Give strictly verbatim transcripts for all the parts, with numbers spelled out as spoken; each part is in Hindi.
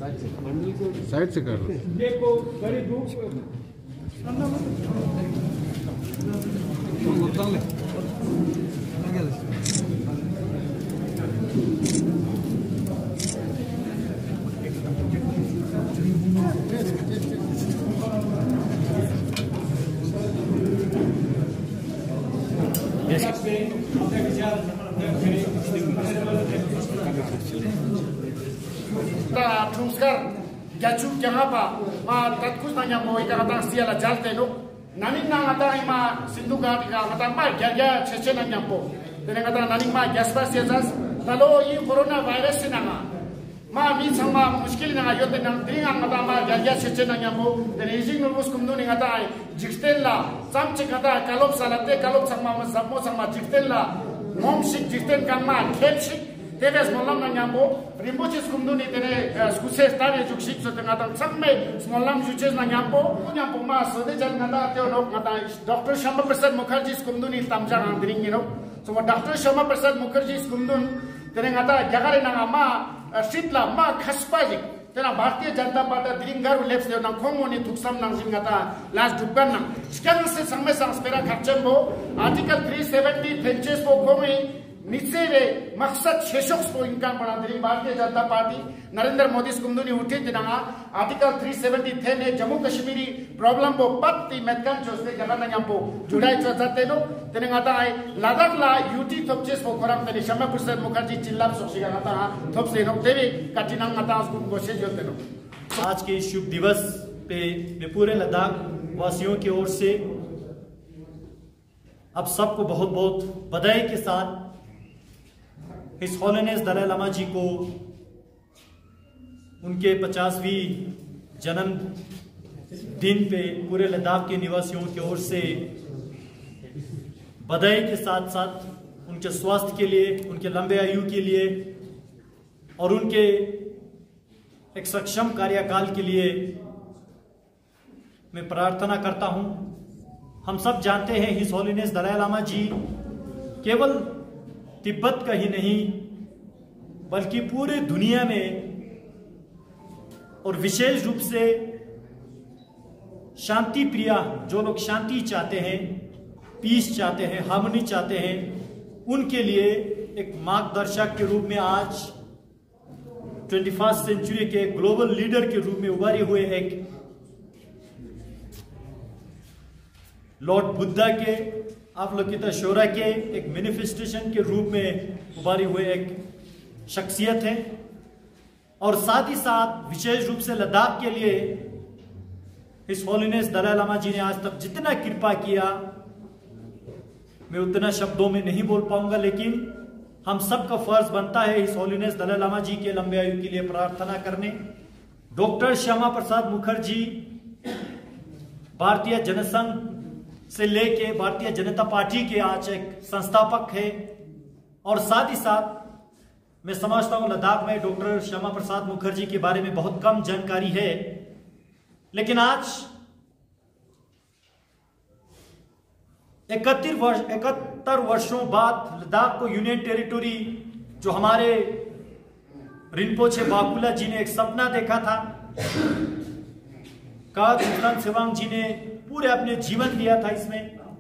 साइड से कर देखो बड़ी धूप Tungskar gacu jangapa ma tatkus nanya mo ika kata siala jalte no naning na kata ima sindu ka ika kata ma gaya cece nanya po tene kata naning ma gaspa siajas talo i corona virus sinanga ma min sama muskil na yote nang dringang kata ma gaya cece nanya po tene izing nubus kumdu ni kata ai jikstella samche kata kalop salate kalop sama samo sama jikstella mom sik jiksten kama khepsik Teves smalam na nyambo, rimboches kumduni tene skuse stare juksik so tengah tang samme smalam juches na nyambo, nyambo mas so de jal ngada teo nok ngada Doctor Shama Prasad Mukherjee kumduni tamjang andring you know. So Doctor Shama Prasad Mukherjee kumdun tene ngada jagare na ama sitla ma khaspaji tena Bharatiya Janata Party dringaru leps de nang khomoni thuksam nang jingata last dukkan nang skan se samme sang spera kharchambo article three seventy fenches po khomi Niche maksud sheshok po income bana diri Bharatiya Janata Party Narendra Modi kumduni uthi dinanga article three seventy ten ne Jammu Kashmiri problem po patti metkan choste jagana nyampo judai chate no tene ngata ai Ladakh la U T thopches po koram tene Shama Prasad Mukherjee chillap soksiga ngata thopse no devi katinang ngata askum कोशिश होते नो। आज के शुभ दिवस पे मैं पूरे लद्दाख वासियों की ओर से आप सबको बहुत बहुत बधाई के साथ हिज हॉलीनेस दलाई लामा जी को उनके पचासवीं जन्म दिन पे पूरे लद्दाख के निवासियों की ओर से बधाई के साथ साथ उनके स्वास्थ्य के लिए, उनके लंबे आयु के लिए और उनके एक सक्षम कार्यकाल के लिए मैं प्रार्थना करता हूं। हम सब जानते हैं हिज हॉलीनेस दलाई लामा जी केवल तिब्बत का ही नहीं बल्कि पूरे दुनिया में और विशेष रूप से शांति प्रिया, जो लोग शांति चाहते हैं, पीस चाहते हैं, हार्मनी चाहते हैं, उनके लिए एक मार्गदर्शक के रूप में आज ट्वेंटी फर्स्ट सेंचुरी के ग्लोबल लीडर के रूप में उभारे हुए एक लॉर्ड बुद्धा के अवलोकितेश्वरा के एक मैनिफेस्टेशन के रूप में उभारे हुए एक शख्सियत है। और साथ ही साथ विशेष रूप से लद्दाख के लिए हिज हॉलीनेस दलाई लामा जी ने आज तक जितना कृपा किया मैं उतना शब्दों में नहीं बोल पाऊंगा, लेकिन हम सबका फर्ज बनता है हिज हॉलीनेस दलाई लामा जी के लंबे आयु के लिए प्रार्थना करने। डॉक्टर श्यामा प्रसाद मुखर्जी भारतीय जनसंघ से लेके भारतीय जनता पार्टी के आज एक संस्थापक है और साथ ही साथ मैं समझता हूं लद्दाख में डॉक्टर श्यामा प्रसाद मुखर्जी के बारे में बहुत कम जानकारी है, लेकिन आज इकहत्तर वर्ष इकहत्तर वर्षों बाद लद्दाख को यूनियन टेरिटोरी जो हमारे रिनपोचे बाकुला जी ने एक सपना देखा था, काद सुल्तान सेवांग जी ने पूरे अपने जीवन दिया था इसमें,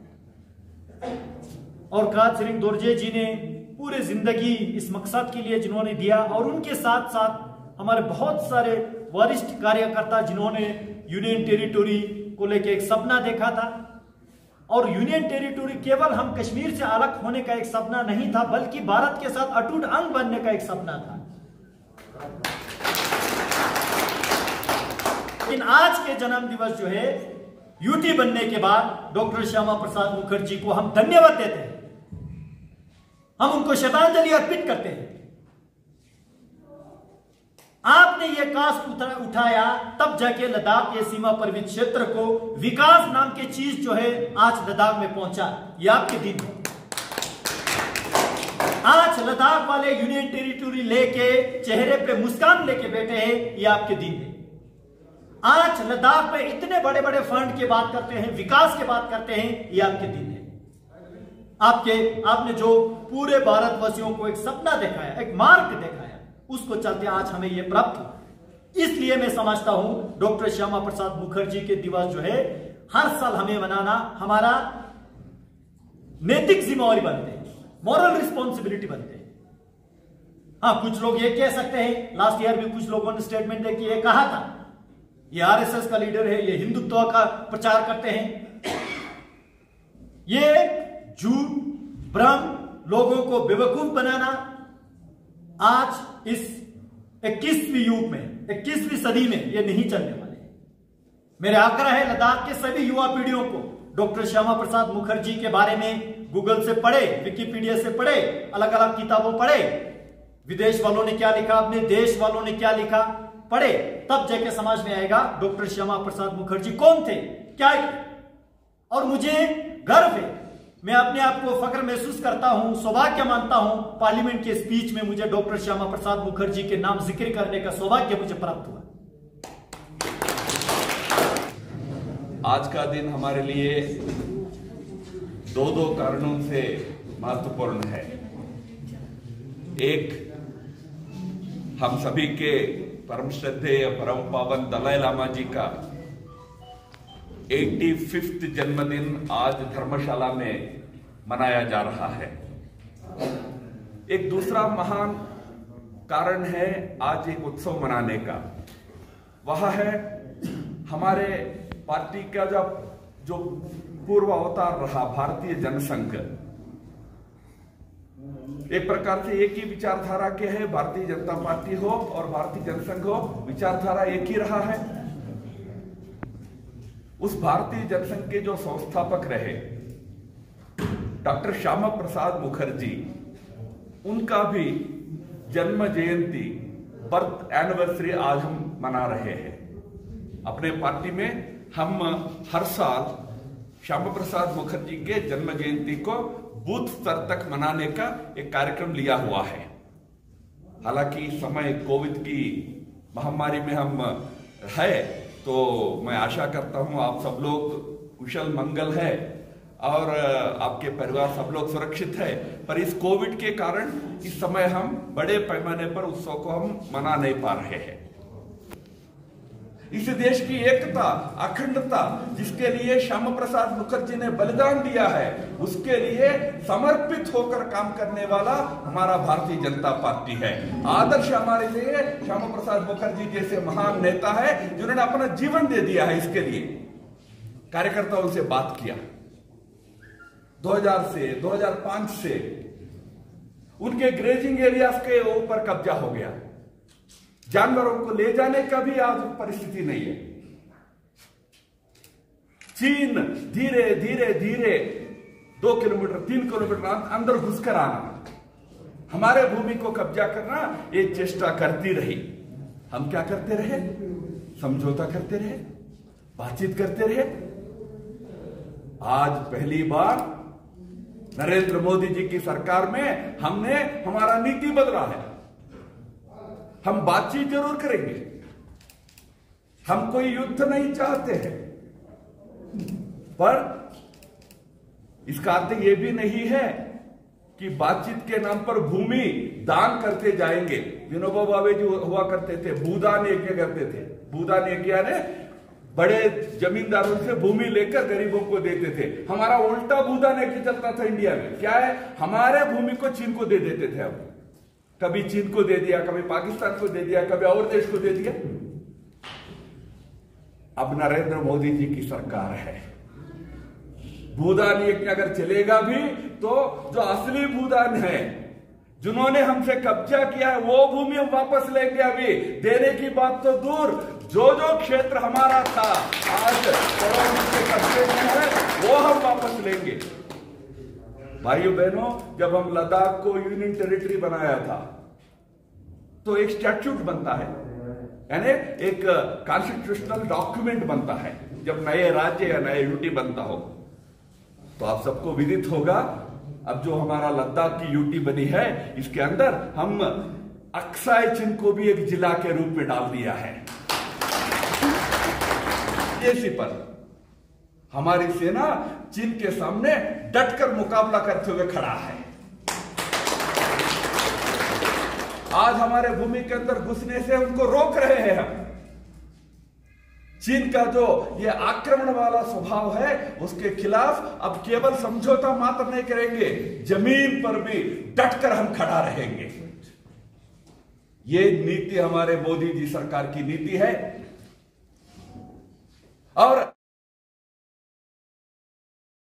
और काद सिरिंग दोरजे जी ने पूरे जिंदगी इस मकसद के लिए जिन्होंने दिया, और उनके साथ साथ हमारे बहुत सारे वरिष्ठ कार्यकर्ता जिन्होंने यूनियन टेरिटोरी को लेकर एक सपना देखा था। और यूनियन टेरिटोरी केवल हम कश्मीर से अलग होने का एक सपना नहीं था, बल्कि भारत के साथ अटूट अंग बनने का एक सपना था। लेकिन आज के जन्म दिवस जो है यूटी बनने के बाद डॉक्टर श्यामा प्रसाद मुखर्जी को हम धन्यवाद देते हैं, हम उनको श्रद्धांजलि अर्पित करते हैं। आपने ये कास्ट उठाया तब जाके लद्दाख के सीमा पर्वत क्षेत्र को विकास नाम की चीज जो है आज लद्दाख में पहुंचा, ये आपके दिन है। आज लद्दाख वाले यूनियन टेरिटोरी लेके चेहरे पे मुस्कान लेके बैठे हैं, ये आपके दिन है। आज लद्दाख में इतने बड़े बड़े फंड की बात करते हैं, विकास की बात करते हैं, ये आपके दिन है। आपके आपने जो पूरे भारतवासियों को एक सपना दिखाया, एक मार्ग दिखाया, उसको चलते आज हमें यह प्राप्त हुआ। इसलिए मैं समझता हूं डॉक्टर श्यामा प्रसाद मुखर्जी के दिवस जो है हर साल हमें मनाना हमारा नैतिक जिम्मेवारी बनते हैं, मॉरल रिस्पॉन्सिबिलिटी बनते हैं। हाँ, कुछ लोग ये कह सकते हैं, लास्ट ईयर भी कुछ लोगों ने स्टेटमेंट दे कि ये कहा था ये आरएसएस का लीडर है, ये हिंदुत्व का प्रचार करते हैं। ये झूठ भ्रम, लोगों को बेवकूफ बनाना आज इस इक्कीसवीं युग में, इक्कीसवीं सदी में ये नहीं चलने वाले। मेरे आग्रह है लद्दाख के सभी युवा पीढ़ियों को डॉक्टर श्यामा प्रसाद मुखर्जी के बारे में गूगल से पढ़े, विकिपीडिया से पढ़े, अलग अलग किताबों पढ़े, विदेश वालों ने क्या लिखा, अपने देश वालों ने क्या लिखा पढ़े, तब जाके समझ में आएगा डॉक्टर श्यामा प्रसाद मुखर्जी कौन थे, क्या है। और मुझे गर्व है, मैं अपने आप को फख्र महसूस करता हूं, सौभाग्य मानता हूं, पार्लियामेंट के स्पीच में मुझे डॉक्टर श्यामा प्रसाद मुखर्जी के नाम जिक्र करने का सौभाग्य मुझे प्राप्त हुआ। आज का दिन हमारे लिए दो दो कारणों से महत्वपूर्ण है। एक, हम सभी के परम श्रद्धेय परम पावन दलाई लामा जी का पचासीवां जन्मदिन आज धर्मशाला में मनाया जा रहा है। एक दूसरा महान कारण है आज एक उत्सव मनाने का, वह है हमारे पार्टी का जब जो पूर्व अवतार रहा भारतीय जनसंघ, एक प्रकार से एक ही विचारधारा के है, भारतीय जनता पार्टी हो और भारतीय जनसंघ हो, विचारधारा एक ही रहा है। उस भारतीय जनसंघ के जो संस्थापक रहे डॉक्टर श्यामा प्रसाद मुखर्जी, उनका भी जन्म जयंती, बर्थ एनिवर्सरी आज हम मना रहे हैं। अपने पार्टी में हम हर साल श्यामा प्रसाद मुखर्जी के जन्म जयंती को बूथ स्तर तक मनाने का एक कार्यक्रम लिया हुआ है। हालांकि समय कोविड की महामारी में हम है, तो मैं आशा करता हूं आप सब लोग कुशल मंगल है और आपके परिवार सब लोग सुरक्षित है। पर इस कोविड के कारण इस समय हम बड़े पैमाने पर उत्सव को हम मना नहीं पा रहे हैं। इस देश की एकता, अखंडता, जिसके लिए श्यामा प्रसाद मुखर्जी ने बलिदान दिया है, उसके लिए समर्पित होकर काम करने वाला हमारा भारतीय जनता पार्टी है। आदर्श हमारे लिए श्यामा प्रसाद मुखर्जी जैसे महान नेता है जिन्होंने अपना जीवन दे दिया है। इसके लिए कार्यकर्ताओं से बात किया, दो हज़ार से दो हज़ार पाँच से उनके ग्रेजिंग एरियाज के ऊपर कब्जा हो गया, जानवरों को ले जाने का भी आज परिस्थिति नहीं है। चीन धीरे धीरे धीरे दो किलोमीटर तीन किलोमीटर अंदर घुसकर आना, हमारे भूमि को कब्जा करना, ये चेष्टा करती रही। हम क्या करते रहे? समझौता करते रहे, बातचीत करते रहे। आज पहली बार नरेंद्र मोदी जी की सरकार में हमने हमारा नीति बदला है। हम बातचीत जरूर करेंगे, हम कोई युद्ध नहीं चाहते हैं, पर इसका अर्थ यह भी नहीं है कि बातचीत के नाम पर भूमि दान करते जाएंगे। विनोबा भावे जो हुआ करते थे, भूदान यज्ञ करते थे। भूदान यज्ञ ने बड़े जमींदारों से भूमि लेकर गरीबों को देते थे। हमारा उल्टा भूदान यज्ञ चलता था इंडिया में। क्या है? हमारे भूमि को चीन को दे देते थे। हम कभी चीन को दे दिया, कभी पाकिस्तान को दे दिया, कभी और देश को दे दिया। अब नरेंद्र मोदी जी की सरकार है, भूदान यज्ञ अगर चलेगा भी तो जो असली भूदान है, जिन्होंने हमसे कब्जा किया है, वो भूमि हम वापस लेंगे। अभी देने की बात तो दूर, जो जो क्षेत्र हमारा था आज के कब्जे में है, वो हम वापस लेंगे। भाइयों बहनों, जब हम लद्दाख को यूनियन टेरिटरी बनाया था तो एक स्टैट्यूट बनता है, यानी एक कॉन्स्टिट्यूशनल डॉक्यूमेंट बनता है जब नए राज्य या नए यूटी बनता हो। तो आप सबको विदित होगा, अब जो हमारा लद्दाख की यूटी बनी है, इसके अंदर हम अक्साई चीन को भी एक जिला के रूप में डाल दिया है। इसी पर हमारी सेना चीन के सामने डटकर मुकाबला करते हुए खड़ा है। आज हमारे भूमि के अंदर घुसने से उनको रोक रहे हैं हम। चीन का जो ये आक्रमण वाला स्वभाव है उसके खिलाफ अब केवल समझौता मात्र नहीं करेंगे, जमीन पर भी डटकर हम खड़ा रहेंगे। ये नीति हमारे मोदी जी सरकार की नीति है। और